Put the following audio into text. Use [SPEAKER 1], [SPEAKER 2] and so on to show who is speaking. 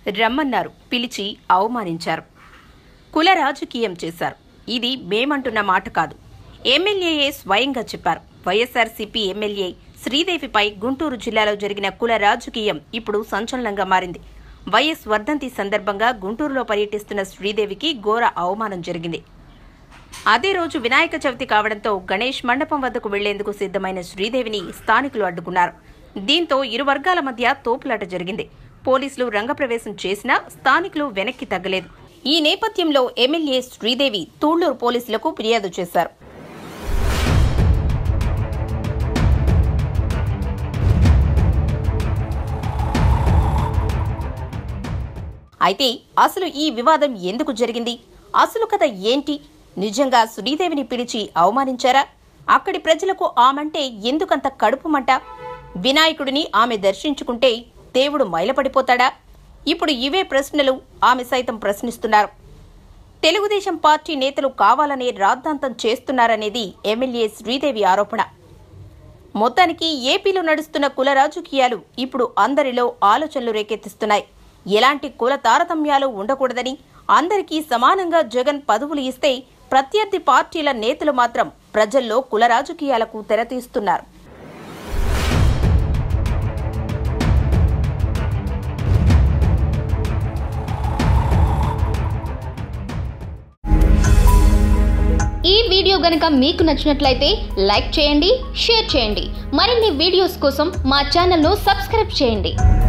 [SPEAKER 1] రమ్మన్నారు, పిలిచి అవమానించారు. కుల రాజకీయం చేశారు. ఇది మేమంటున్న మాట కాదు. ఎమ్మెల్యేయే స్వయంగా చెప్పారు. వైఎస్ఆర్సీపీ ఎమ్మెల్యే శ్రీదేవిపై గుంటూరు జిల్లాలో జరిగిన కుల రాజకీయం ఇప్పుడు సంచలనంగా మారింది. వైఎస్ వర్ధంతి సందర్భంగా గుంటూరులో పర్యటిస్తున్న శ్రీదేవికి ఘోర అవమానం జరిగింది. అదే రోజు వినాయక చవితి కావడంతో గణేష్ మండపం వద్దకు వెళ్లేందుకు సిద్ధమైన శ్రీదేవిని స్థానికులు అడ్డుకున్నారు. దీంతో ఇరు వర్గాల మధ్య తోపులాట జరిగింది. పోలీసులు రంగప్రవేశం చేసినా స్థానికులు వెనక్కి తగ్గలేదు. ఈ నేపథ్యంలో ఎమ్మెల్యే శ్రీదేవి తూళ్లూరు పోలీసులకు ఫిర్యాదు చేశారు. అయితే అసలు ఈ వివాదం ఎందుకు జరిగింది? అసలు కథ ఏంటి? నిజంగా శ్రీదేవిని పిలిచి అవమానించారా? అక్కడి ప్రజలకు ఆమంటే ఎందుకంత కడుపుమంట? వినాయకుడిని ఆమె దర్శించుకుంటే దేవుడు మైలపడిపోతాడా? ఇప్పుడు ఇవే ప్రశ్నలు ఆమె సైతం ప్రశ్నిస్తున్నారు. తెలుగుదేశం పార్టీ నేతలు కావాలనే రాద్ధాంతం చేస్తున్నారనేది ఎమ్మెల్యే శ్రీదేవి ఆరోపణ. మొత్తానికి ఏపీలో నడుస్తున్న కుల రాజకీయాలు ఇప్పుడు అందరిలో ఆలోచనలు రేకెత్తిస్తున్నాయి. ఎలాంటి కుల తారతమ్యాలు ఉండకూడదని, అందరికీ సమానంగా జగన్ పదవులు ఇస్తే ప్రత్యర్థి పార్టీల నేతలు మాత్రం ప్రజల్లో కుల రాజకీయాలకు తెరతీస్తున్నారు.
[SPEAKER 2] ఈ వీడియో గనుక మీకు నచ్చినట్లయితే లైక్ చేయండి, షేర్ చేయండి. మరిన్ని వీడియోస్ కోసం మా ఛానల్ను సబ్స్క్రైబ్ చేయండి.